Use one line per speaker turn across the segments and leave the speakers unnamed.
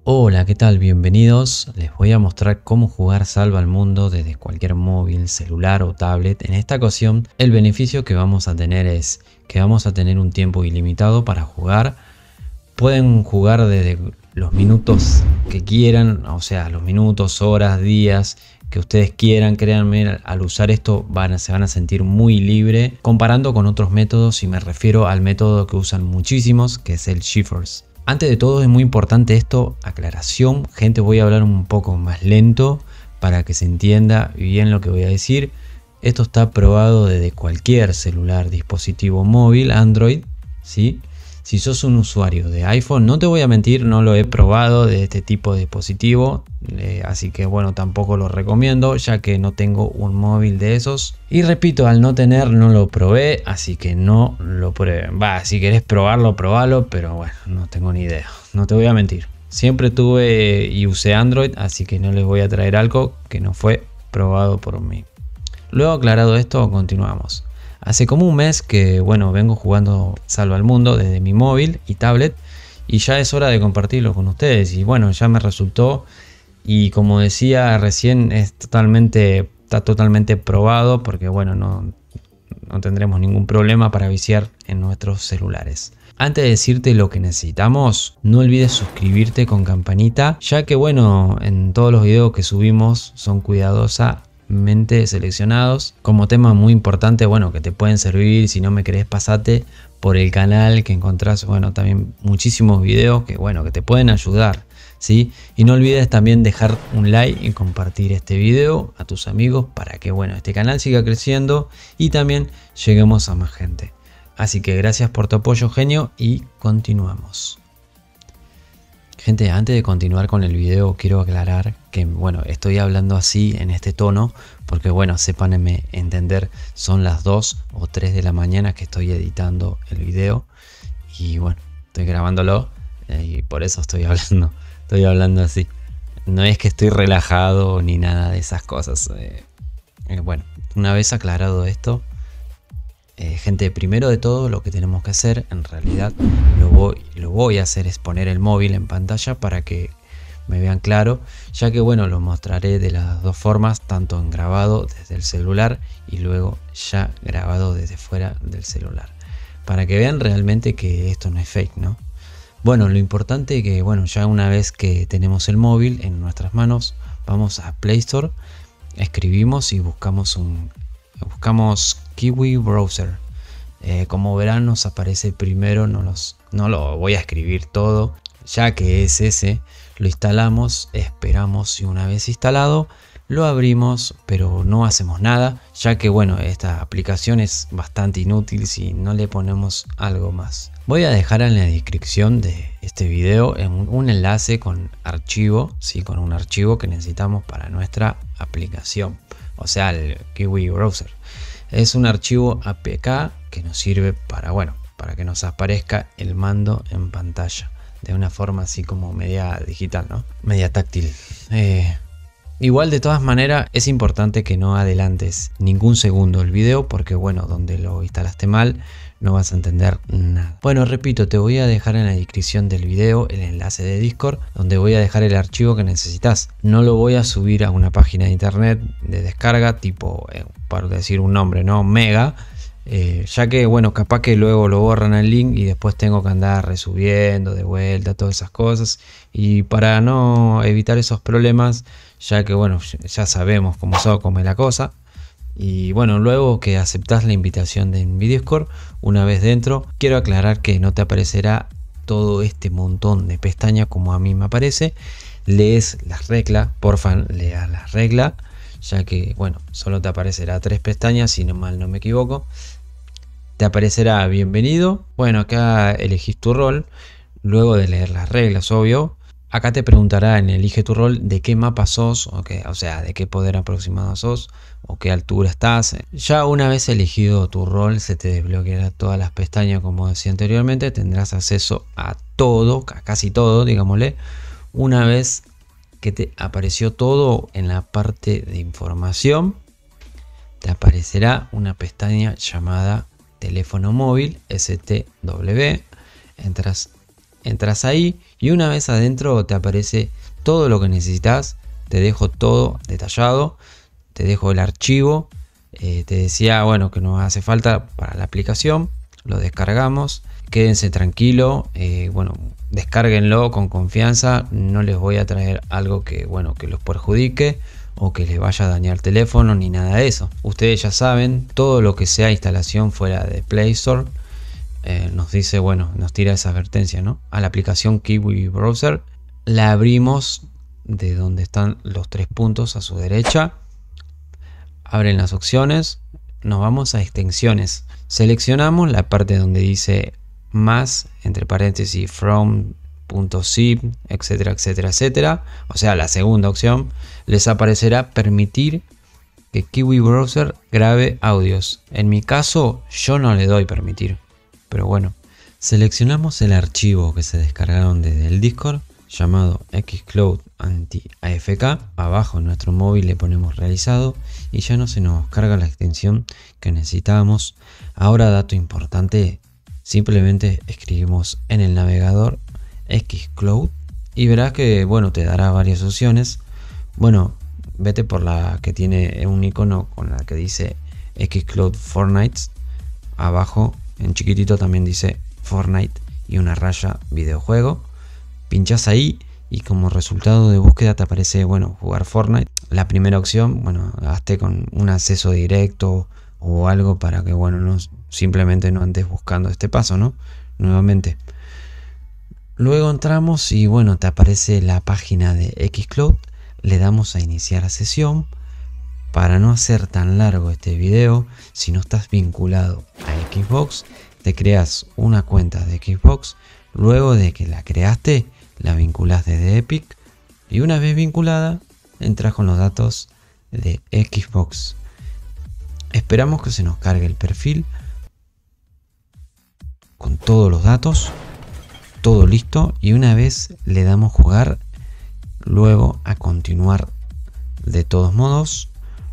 Hola, ¿qué tal? Bienvenidos. Les voy a mostrar cómo jugar Salva al Mundo desde cualquier móvil, celular o tablet. En esta ocasión, el beneficio que vamos a tener es que vamos a tener un tiempo ilimitado para jugar. Pueden jugar desde los minutos que quieran, o sea, los minutos, horas, días que ustedes quieran. Créanme, al usar esto se van a sentir muy libre comparando con otros métodos, y me refiero al método que usan muchísimos, que es el GeForce. Antes de todo es muy importante esto, aclaración, gente, voy a hablar un poco más lento para que se entienda bien lo que voy a decir. Esto está probado desde cualquier celular, dispositivo móvil, Android, ¿sí? Si sos un usuario de iPhone, no te voy a mentir, no lo he probado de este tipo de dispositivo, así que bueno, tampoco lo recomiendo ya que no tengo un móvil de esos. Y repito, al no tener, no lo probé, así que no lo prueben. Si querés probarlo, probalo, pero bueno, no tengo ni idea, no te voy a mentir. Siempre tuve y usé Android, así que no les voy a traer algo que no fue probado por mí. Luego aclarado esto, continuamos. Hace como un mes que bueno, vengo jugando Salva al Mundo desde mi móvil y tablet, y ya es hora de compartirlo con ustedes. Y bueno, ya me resultó, y como decía recién, está totalmente probado, porque bueno, no tendremos ningún problema para viciar en nuestros celulares. Antes de decirte lo que necesitamos, no olvides suscribirte con campanita, ya que bueno, en todos los videos que subimos son cuidadosamente seleccionados como tema muy importante, bueno, que te pueden servir. Si no me querés, pasate por el canal que encontrás, bueno, también muchísimos videos que bueno, que te pueden ayudar, ¿sí? Y no olvides también dejar un like y compartir este video a tus amigos para que bueno, este canal siga creciendo y también lleguemos a más gente. Así que gracias por tu apoyo, genio, y continuamos. Gente, antes de continuar con el video, quiero aclarar que bueno, estoy hablando así en este tono porque bueno, sépanme entender, son las 2 o 3 de la mañana que estoy editando el video y bueno, estoy grabándolo y por eso estoy hablando así. No es que estoy relajado ni nada de esas cosas. Bueno, una vez aclarado esto, gente, primero de todo lo que tenemos que hacer, en realidad lo voy a hacer, es poner el móvil en pantalla para que me vean claro, ya que bueno, lo mostraré de las dos formas, tanto en grabado desde el celular y luego ya grabado desde fuera del celular, para que vean realmente que esto no es fake, ¿no? Bueno, lo importante es que bueno, ya una vez que tenemos el móvil en nuestras manos, vamos a Play Store, escribimos y buscamos Kiwi Browser. Como verán, nos aparece primero, no lo voy a escribir todo, ya que es ese. Lo instalamos, esperamos, y una vez instalado lo abrimos, pero no hacemos nada, ya que bueno, esta aplicación es bastante inútil si no le ponemos algo más. Voy a dejar en la descripción de este video un enlace con archivo, ¿sí? Con un archivo que necesitamos para nuestra aplicación, o sea, el Kiwi Browser. Es un archivo APK que nos sirve para bueno, para que nos aparezca el mando en pantalla de una forma así como media digital, ¿no? Media táctil. Igual, de todas maneras, es importante que no adelantes ningún segundo el video, porque bueno, donde lo instalaste mal no vas a entender nada. Bueno, repito, te voy a dejar en la descripción del video el enlace de Discord, donde voy a dejar el archivo que necesitas. No lo voy a subir a una página de internet de descarga tipo, para decir un nombre, ¿no? Mega. Ya que bueno, capaz que luego lo borran el link y después tengo que andar resubiendo de vuelta todas esas cosas, y para no evitar esos problemas, ya que bueno, ya sabemos cómo es la cosa. Y bueno, luego que aceptas la invitación de mi Discord, una vez dentro, quiero aclarar que no te aparecerá todo este montón de pestañas como a mí me aparece. Lees las reglas, porfa, lea las reglas, ya que bueno, solo te aparecerá 3 pestañas, si no mal no me equivoco. Te aparecerá bienvenido, bueno, acá elegís tu rol, luego de leer las reglas, obvio. Acá te preguntará en elige tu rol de qué mapa sos, o sea, de qué poder aproximado sos o qué altura estás. Ya una vez elegido tu rol, se te desbloqueará todas las pestañas, como decía anteriormente. Tendrás acceso a todo, a casi todo, digámosle. Una vez que te apareció todo, en la parte de información te aparecerá una pestaña llamada teléfono móvil, STW. Entras entras ahí y una vez adentro te aparece todo lo que necesitas. Te dejo todo detallado, te dejo el archivo. Te decía, bueno, que nos hace falta para la aplicación. Lo descargamos, quédense tranquilo, bueno, descárguenlo con confianza. No les voy a traer algo que, bueno, que los perjudique o que les vaya a dañar el teléfono ni nada de eso. Ustedes ya saben, todo lo que sea instalación fuera de Play Store, nos dice, bueno, nos tira esa advertencia, ¿no? A la aplicación Kiwi Browser la abrimos de donde están los tres puntos a su derecha. Abren las opciones, nos vamos a extensiones, seleccionamos la parte donde dice más, entre paréntesis, from.zip, etcétera, etcétera, etcétera. O sea, la segunda opción. Les aparecerá permitir que Kiwi Browser grabe audios. En mi caso, yo no le doy permitir, pero bueno. Seleccionamos el archivo que se descargaron desde el Discord, llamado Xcloud Anti-AFK. Abajo en nuestro móvil le ponemos realizado y ya no se nos carga la extensión que necesitábamos. Ahora, dato importante, simplemente escribimos en el navegador Xcloud y verás que, bueno, te dará varias opciones. Bueno, vete por la que tiene un icono con la que dice Xcloud Fortnite. Abajo en chiquitito también dice Fortnite y una raya videojuego. Pinchas ahí y como resultado de búsqueda te aparece, bueno, jugar Fortnite. La primera opción, bueno, hazte con un acceso directo o algo para que, bueno, no, simplemente no andes buscando este paso, ¿no? Nuevamente. Luego entramos y, bueno, te aparece la página de Xcloud. Le damos a iniciar sesión. Para no hacer tan largo este video, si no estás vinculado a Xbox, te creas una cuenta de Xbox. Luego de que la creaste, la vinculas desde Epic y una vez vinculada, entras con los datos de Xbox. Esperamos que se nos cargue el perfil con todos los datos, todo listo, y una vez le damos jugar, luego a continuar de todos modos.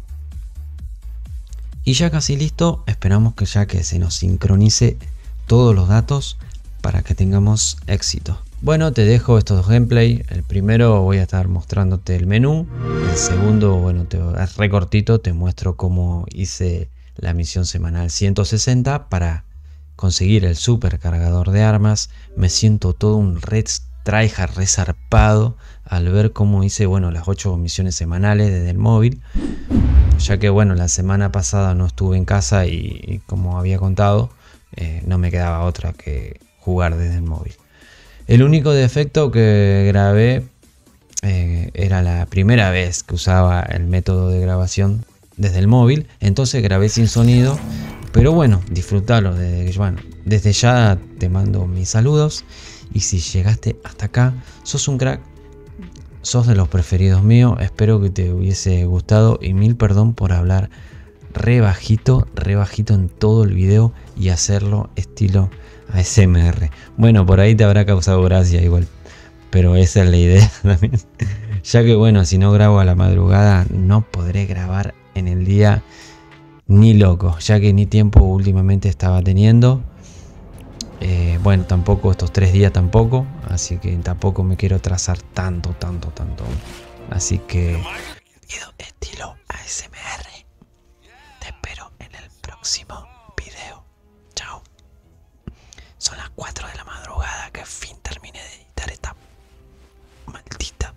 Y ya casi listo, esperamos que ya que se nos sincronice todos los datos para que tengamos éxito. Bueno, te dejo estos dos gameplay. El primero voy a estar mostrándote el menú. El segundo, bueno, es re cortito, te muestro cómo hice la misión semanal 160 para conseguir el super cargador de armas. Me siento todo un red tryhard resarpado al ver cómo hice, bueno, las 8 misiones semanales desde el móvil. Ya que, bueno, la semana pasada no estuve en casa y como había contado, no me quedaba otra que jugar desde el móvil. El único defecto que grabé era la primera vez que usaba el método de grabación desde el móvil, entonces grabé sin sonido, pero bueno, disfrutalo. Desde ya te mando mis saludos y si llegaste hasta acá, sos un crack, sos de los preferidos míos. Espero que te hubiese gustado y mil perdón por hablar re bajito en todo el video y hacerlo estilo ASMR. Bueno, por ahí te habrá causado gracia igual, pero esa es la idea también. Ya que, bueno, si no grabo a la madrugada no podré grabar en el día ni loco, ya que ni tiempo últimamente estaba teniendo. Bueno, tampoco estos 3 días tampoco, así que tampoco me quiero trazar tanto. Así que estilo ASMR. Te espero en el próximo video. Chao. Son las 4 de la madrugada que fin terminé de editar esta maldita.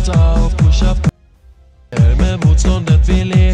Push up, me Mutz und das will ich.